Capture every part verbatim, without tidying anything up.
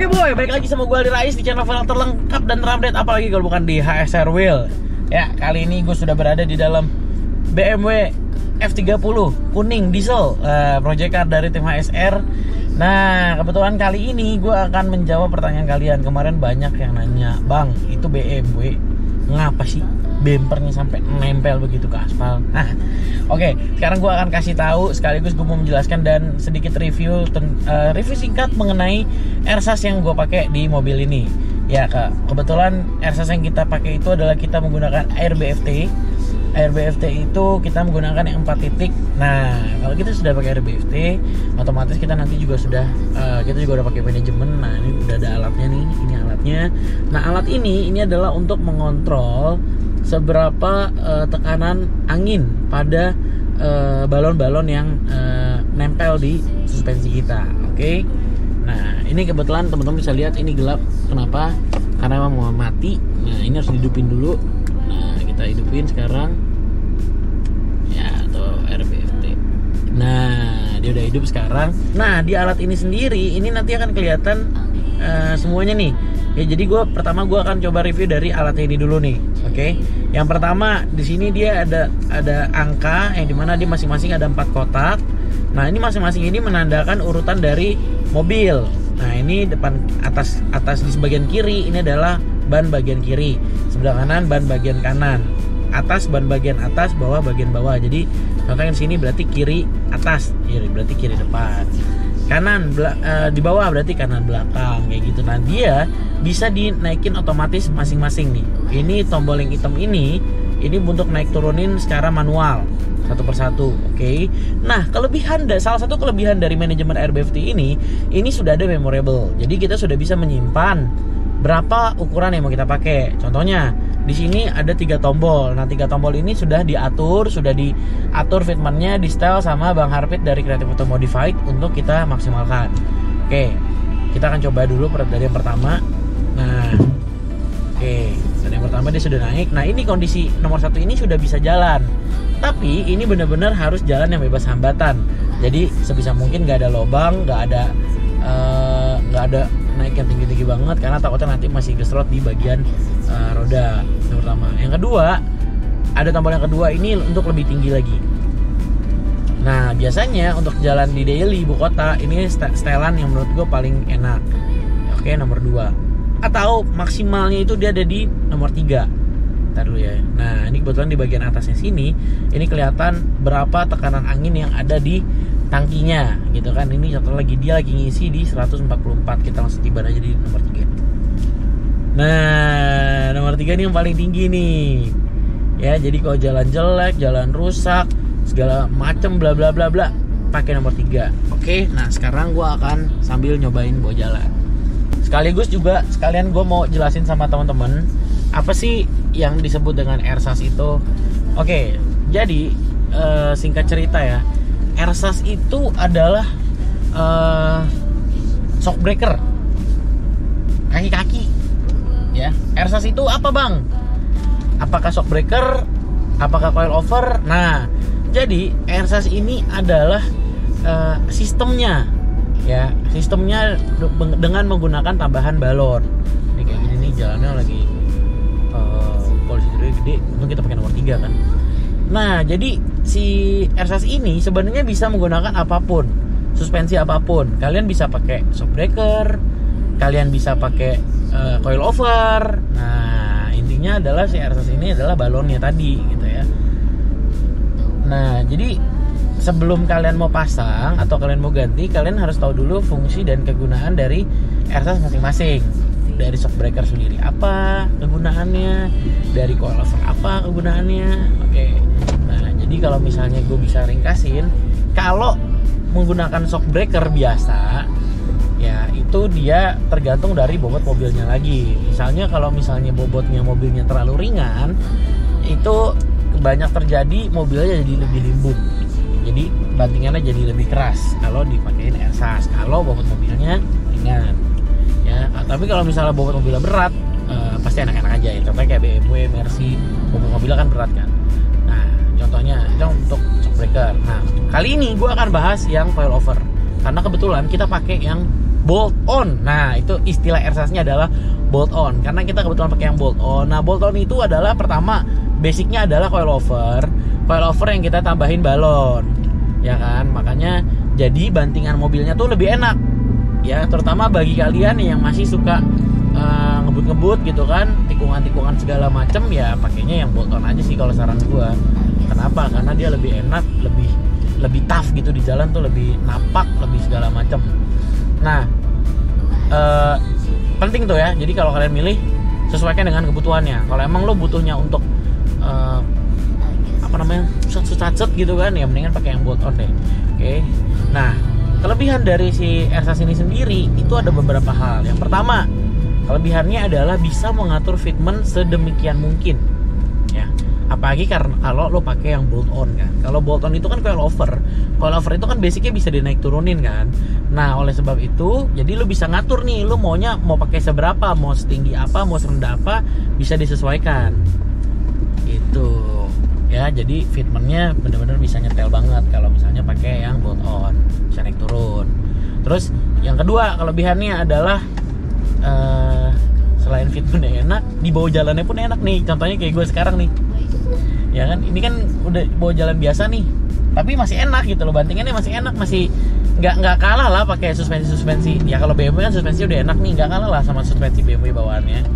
Oke boy, balik lagi sama gue Aldi Rais di channel yang terlengkap dan terupdate, apalagi kalau bukan di H S R Wheel. Ya, kali ini gue sudah berada di dalam B M W F tiga puluh kuning diesel, uh, project car dari tim H S R. Nah, kebetulan kali ini gue akan menjawab pertanyaan kalian. Kemarin banyak yang nanya, "Bang, itu B M W ngapa sih bempernya sampai nempel begitu ke aspal?" Nah, oke, okay, sekarang gue akan kasih tahu sekaligus gue mau menjelaskan dan sedikit review uh, review singkat mengenai ersas yang gue pakai di mobil ini. Ya, ke, kebetulan ersas yang kita pakai itu adalah kita menggunakan Air B F T. Air B F T itu kita menggunakan yang empat titik. Nah, kalau kita sudah pakai Air B F T, otomatis kita nanti juga sudah uh, kita juga udah pakai manajemen. Nah, ini udah ada alatnya nih, ini alatnya. Nah, alat ini ini adalah untuk mengontrol seberapa uh, tekanan angin pada uh, balon-balon yang uh, nempel di suspensi kita. Oke. Okay? Nah, ini kebetulan teman-teman bisa lihat ini gelap. Kenapa? Karena memang mau mati. Nah, ini harus dihidupin dulu. Nah, kita hidupin sekarang. Ya, atau Air B F T. Nah, dia udah hidup sekarang. Nah, di alat ini sendiri ini nanti akan kelihatan uh, semuanya nih. Ya, jadi gue pertama gue akan coba review dari alat ini dulu nih. Oke. Okay? Yang pertama di sini dia ada ada angka yang dimana dia masing-masing ada empat kotak. Nah, ini masing-masing ini menandakan urutan dari mobil. Nah, ini depan atas atas di sebagian kiri ini adalah ban bagian kiri, sebelah kanan ban bagian kanan, atas ban bagian atas, bawah bagian bawah. Jadi contohnya di sini berarti kiri atas, kiri berarti kiri depan, kanan uh, di bawah berarti kanan belakang kayak gitu. Nah, dia bisa dinaikin otomatis masing-masing nih. Ini tombol yang hitam ini ini untuk naik turunin secara manual satu persatu. Oke. Okay? Nah, kelebihan salah satu kelebihan dari manajemen Air B F T ini ini sudah ada memorable. Jadi kita sudah bisa menyimpan berapa ukuran yang mau kita pakai. Contohnya di sini ada tiga tombol. Nah, tiga tombol ini sudah diatur, sudah diatur fitmentnya, di setel sama Bang Harpit dari Creative Auto Modified untuk kita maksimalkan. Oke, kita akan coba dulu dari yang pertama. Nah, oke, dari yang pertama dia sudah naik. Nah, ini kondisi nomor satu ini sudah bisa jalan. Tapi ini benar-benar harus jalan yang bebas hambatan. Jadi sebisa mungkin nggak ada lubang, nggak ada nggak uh, ada naik yang tinggi-tinggi banget karena takutnya nanti masih gesrot di bagian uh, roda. Yang pertama. Yang kedua, ada tombol yang kedua ini untuk lebih tinggi lagi. Nah, biasanya untuk jalan di daily ibu kota ini setelan yang menurut gue paling enak. Oke, nomor dua. Atau maksimalnya itu dia ada di nomor tiga. Ntar dulu ya. Nah, ini kebetulan di bagian atasnya sini ini kelihatan berapa tekanan angin yang ada di tangkinya gitu kan. Ini contoh lagi dia lagi ngisi di seratus empat puluh empat. Kita langsung tiba aja di nomor tiga. Nah, nomor tiga ini yang paling tinggi nih. Ya, jadi kalau jalan jelek, jalan rusak, segala macem bla bla bla bla, pakai nomor tiga. Oke, nah sekarang gua akan sambil nyobain bawa jalan. Sekaligus juga sekalian gue mau jelasin sama teman-teman apa sih yang disebut dengan ersas itu. Oke, jadi uh, singkat cerita ya, ersas itu adalah uh, shock breaker kaki-kaki. Ya, ersas itu apa bang? Apakah shock breaker? Apakah coil over? Nah, jadi ersas ini adalah uh, sistemnya. Ya, sistemnya dengan menggunakan tambahan balon. Ini kayak gini nih jalannya lagi uh, polisi gede, untung kita pakai nomor tiga kan. Nah, jadi si ersas ini sebenarnya bisa menggunakan apapun, suspensi apapun. Kalian bisa pakai shock breaker, kalian bisa pakai uh, coil over. Nah, intinya adalah si ersas ini adalah balonnya tadi gitu ya. Nah, jadi sebelum kalian mau pasang atau kalian mau ganti, kalian harus tahu dulu fungsi dan kegunaan dari ersas masing-masing. Dari shock breaker sendiri apa kegunaannya, dari coil over apa kegunaannya. Oke. Nah, jadi kalau misalnya gue bisa ringkasin, kalau menggunakan shock breaker biasa, ya itu dia tergantung dari bobot mobilnya lagi. Misalnya kalau misalnya bobotnya mobilnya terlalu ringan, itu banyak terjadi mobilnya jadi lebih limbung. Jadi bantingannya jadi lebih keras kalau dipakein ersas. Kalau bobot mobilnya ringan, ya. Tapi kalau misalnya bobot mobilnya berat, uh, pasti enak-enak aja ya. Contohnya kayak B M W, Mercy, bobot mobilnya kan berat kan. Nah, contohnya itu untuk shock breaker. Nah, kali ini gue akan bahas yang coil over karena kebetulan kita pakai yang bolt on. Nah, itu istilah ersasnya adalah bolt on karena kita kebetulan pakai yang bolt on. Nah, bolt on itu adalah pertama basicnya adalah coilover. Coilover yang kita tambahin balon. Ya kan? Makanya jadi bantingan mobilnya tuh lebih enak. Ya, terutama bagi kalian yang masih suka uh, ngebut-ngebut gitu kan, tikungan-tikungan segala macem, ya pakainya yang bolt on aja sih kalau saran gua. Kenapa? Karena dia lebih enak, lebih lebih tough gitu di jalan tuh, lebih napak, lebih segala macam. Nah, eh, penting tuh ya. Jadi kalau kalian milih, sesuaikan dengan kebutuhannya. Kalau emang lo butuhnya untuk eh, apa namanya, susat-susat gitu kan, ya mendingan pakai yang bolt on deh. Oke. Nah, kelebihan dari si ersas ini sendiri itu ada beberapa hal. Yang pertama, kelebihannya adalah bisa mengatur fitment sedemikian mungkin. Ya. Apalagi karena kalau lo pakai yang bolt on kan. Kalau bolt on itu kan coilover. Coilover itu kan basicnya bisa dinaik turunin kan. Nah, oleh sebab itu, jadi lo bisa ngatur nih, lo maunya mau pakai seberapa, mau setinggi apa, mau serendah apa, bisa disesuaikan. Gitu. Ya, jadi fitmentnya benar-benar bisa nyetel banget kalau misalnya pakai yang bolt on, bisa naik turun. Terus yang kedua kelebihannya adalah uh, selain fitmentnya enak, di bawah jalannya pun enak nih. Contohnya kayak gue sekarang nih. Ya kan, ini kan udah bawa jalan biasa nih, tapi masih enak gitu loh, bantingannya masih enak, masih nggak nggak kalah lah pakai suspensi suspensi. Ya kalau B M W kan suspensi udah enak nih, nggak kalah lah sama suspensi B M W bawaannya.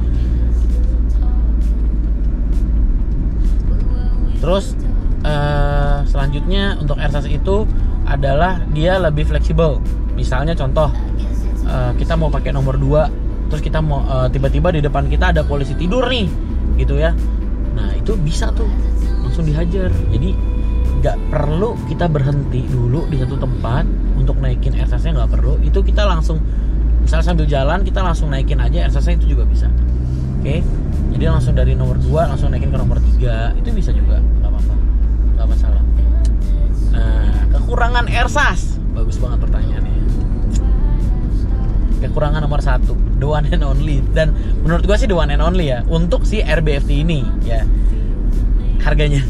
Terus uh, selanjutnya untuk ersas itu adalah dia lebih fleksibel. Misalnya contoh, uh, kita mau pakai nomor dua, terus kita mau uh, tiba-tiba di depan kita ada polisi tidur nih, gitu ya. Nah, itu bisa tuh langsung dihajar. Jadi nggak perlu kita berhenti dulu di satu tempat untuk naikin ersasnya, nggak perlu. Itu kita langsung, misal sambil jalan kita langsung naikin aja ersasnya, itu juga bisa. Oke, jadi langsung dari nomor dua langsung naikin ke nomor tiga, itu bisa juga, nggak apa-apa, nggak masalah. Nah, kekurangan ersas, bagus banget pertanyaannya. Kekurangan nomor satu, the one and only, dan menurut gua sih the one and only ya untuk si R B F T ini ya, harganya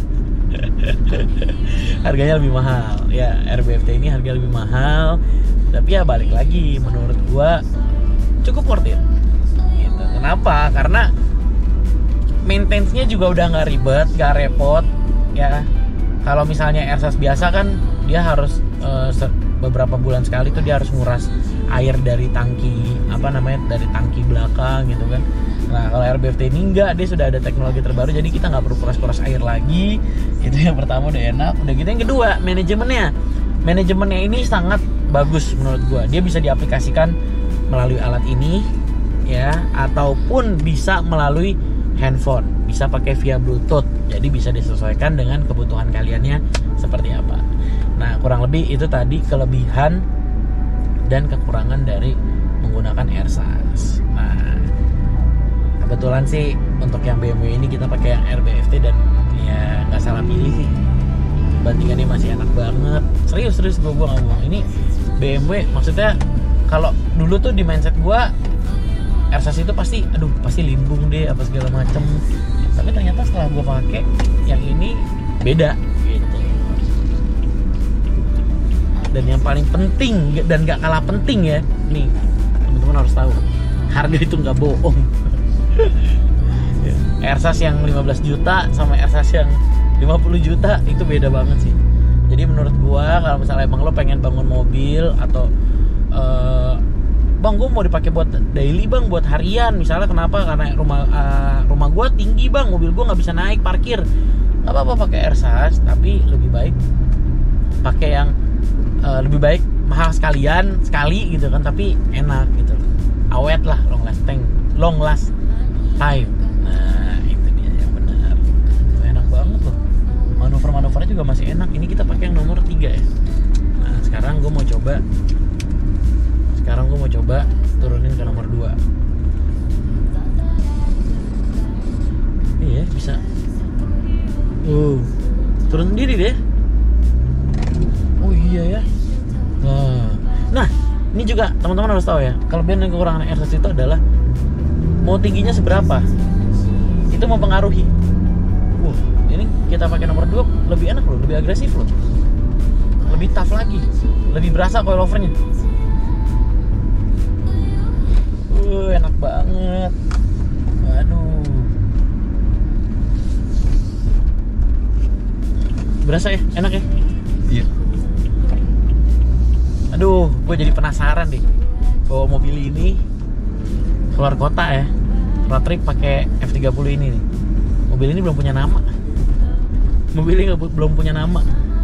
harganya lebih mahal ya. R B F T ini harga lebih mahal, tapi ya balik lagi menurut gua cukup worth it gitu. Kenapa? Karena maintenance-nya juga udah nggak ribet, nggak repot ya. Kalau misalnya ersas biasa kan dia harus uh, beberapa bulan sekali tuh dia harus nguras air dari tangki, apa namanya, dari tangki belakang gitu kan. Nah, kalau R B F T ini enggak, dia sudah ada teknologi terbaru, jadi kita nggak perlu kuras-kuras air lagi. Itu yang pertama, udah enak. Udah gitu yang kedua, manajemennya manajemennya ini sangat bagus menurut gua. Dia bisa diaplikasikan melalui alat ini ya, ataupun bisa melalui handphone, bisa pakai via Bluetooth. Jadi bisa disesuaikan dengan kebutuhan kaliannya seperti apa. Nah, kurang lebih itu tadi kelebihan dan kekurangan dari menggunakan ersas. Nah, kebetulan sih untuk yang B M W ini kita pakai yang R B F T, dan ya nggak salah pilih sih. Bandingannya masih enak banget. Serius serius gue gue nggak bohong. Ini B M W, maksudnya kalau dulu tuh di mindset gue ersas itu pasti, aduh pasti limbung deh apa segala macem. Tapi ternyata setelah gue pakai yang ini beda gitu. Dan yang paling penting dan gak kalah penting ya, nih teman-teman harus tahu, harga itu nggak bohong. Ersas yang lima belas juta sama ersas yang lima puluh juta itu beda banget sih. Jadi menurut gua kalau misalnya emang lo pengen bangun mobil atau uh, bang gua mau dipakai buat daily bang, buat harian misalnya, kenapa? Karena rumah uh, rumah gua tinggi bang, mobil gua nggak bisa naik parkir, nggak apa-apa pakai ersas, tapi lebih baik pakai yang uh, lebih baik mahal sekalian sekali gitu kan, tapi enak gitu, awet lah, long lasting, long last time. Nah itu dia yang benar, enak banget loh, manuver-manuvernya juga masih enak. Ini kita pakai yang nomor tiga ya. Nah sekarang gue mau coba sekarang gue mau coba turunin ke nomor dua. Iya bisa. Uh, turun sendiri deh. Oh iya ya. Nah, nah ini juga teman-teman harus tahu ya, kelebihan dan kekurangan ersas itu adalah mau tingginya seberapa, itu mempengaruhi. Uh, ini kita pakai nomor dua lebih enak loh, lebih agresif loh, lebih tough lagi, lebih berasa coilovernya. Uh, enak banget. Aduh. Berasa ya? Enak ya? Iya. Aduh, gue jadi penasaran deh bawa mobil ini keluar kota ya. Road trip pakai F tiga puluh ini nih. Mobil ini belum punya nama. Mobil ini belum punya nama.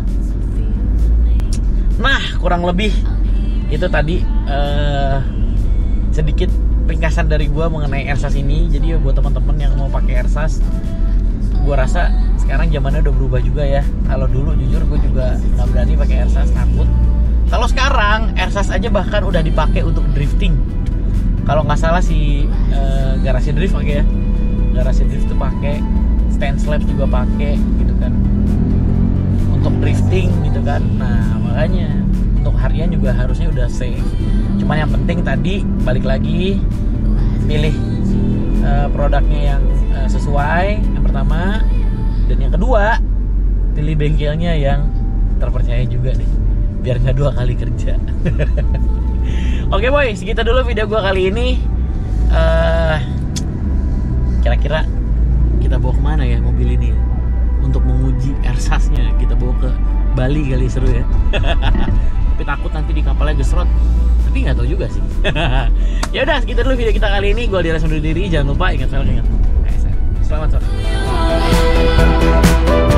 Nah, kurang lebih itu tadi uh, sedikit ringkasan dari gue mengenai Ersas ini. Jadi buat teman-teman yang mau pakai Ersas, gue rasa sekarang zamannya udah berubah juga ya. Kalau dulu jujur gue juga nggak berani pakai Ersas, takut. Kalau sekarang Ersas aja bahkan udah dipakai untuk drifting. Kalau nggak salah si uh, garasi drift pakai ya, garasi drift tuh pakai, stand slab juga pakai gitu kan, untuk drifting gitu kan. Nah makanya untuk harian juga harusnya udah safe. Cuman yang penting tadi balik lagi pilih uh, produknya yang uh, sesuai yang pertama, dan yang kedua pilih bengkelnya yang terpercaya juga deh, biar nggak dua kali kerja. Oke boy, segitu dulu video gue kali ini. uh, Kira-kira kita bawa kemana ya mobil ini ya? Untuk menguji Ersasnya kita bawa ke Bali kali, seru ya. Tapi takut nanti di kapalnya gesrot. Tapi nggak tahu juga sih. Ya udah, segitu dulu video kita kali ini. Gue Dira undur diri. Jangan lupa ingat selalu ingat. Selamat sore.